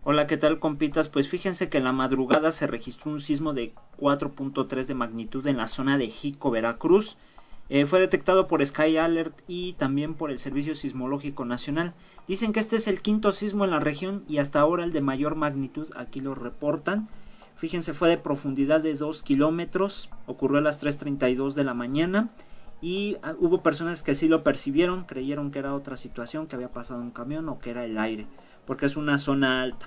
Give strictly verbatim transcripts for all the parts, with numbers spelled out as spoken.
Hola, ¿qué tal, compitas? Pues fíjense que en la madrugada se registró un sismo de cuatro punto tres de magnitud en la zona de Jico, Veracruz. Eh, fue detectado por Sky Alert y también por el Servicio Sismológico Nacional. Dicen que este es el quinto sismo en la región y hasta ahora el de mayor magnitud, aquí lo reportan. Fíjense, fue de profundidad de dos kilómetros, ocurrió a las tres treinta y dos de la mañana y uh, hubo personas que sí lo percibieron, creyeron que era otra situación, que había pasado un camión o que era el aire, porque es una zona alta.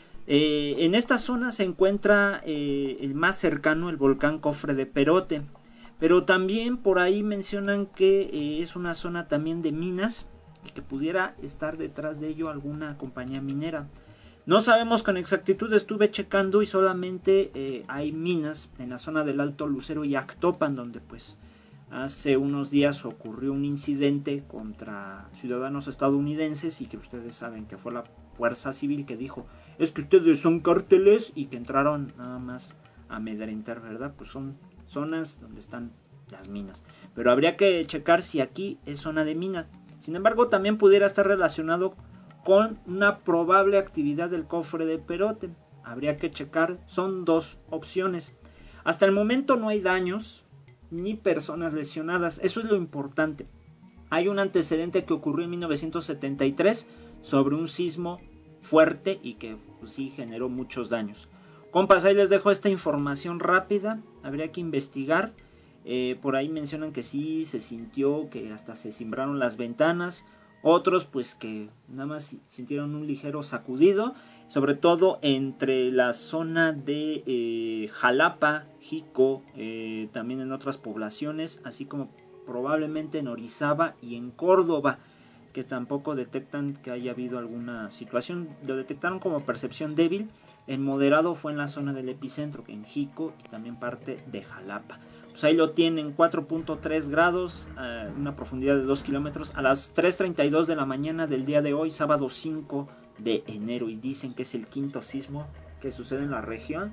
Eh, en esta zona se encuentra eh, el más cercano, el volcán Cofre de Perote, pero también por ahí mencionan que eh, es una zona también de minas y que pudiera estar detrás de ello alguna compañía minera. No sabemos con exactitud, estuve checando y solamente eh, hay minas en la zona del Alto Lucero y Actopan, donde pues hace unos días ocurrió un incidente contra ciudadanos estadounidenses y que ustedes saben que fue la fuerza civil que dijo, es que ustedes son cárteles, y que entraron nada más a amedrentar, ¿verdad? Pues son zonas donde están las minas. Pero habría que checar si aquí es zona de minas. Sin embargo, también pudiera estar relacionado con una probable actividad del Cofre de Perote. Habría que checar, son dos opciones. Hasta el momento no hay daños ni personas lesionadas, eso es lo importante. Hay un antecedente que ocurrió en mil novecientos setenta y tres sobre un sismo fuerte y que pues, sí generó muchos daños. Compas, ahí les dejo esta información rápida, habría que investigar. Eh, por ahí mencionan que sí se sintió, que hasta se cimbraron las ventanas. Otros pues que nada más sintieron un ligero sacudido, sobre todo entre la zona de eh, Jalapa, Jico, eh, también en otras poblaciones, así como probablemente en Orizaba y en Córdoba, que tampoco detectan que haya habido alguna situación. Lo detectaron como percepción débil. El moderado fue en la zona del epicentro, en Jico y también parte de Jalapa. Pues ahí lo tienen, cuatro punto tres grados, uh, una profundidad de dos kilómetros, a las tres treinta y dos de la mañana del día de hoy, sábado cinco de enero, y dicen que es el quinto sismo que sucede en la región.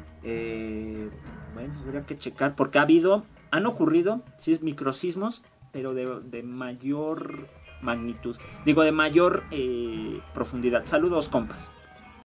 Eh, bueno, habría que checar, porque ha habido, han ocurrido sí, microsismos, pero de, de mayor magnitud, digo de mayor eh, profundidad. Saludos, compas.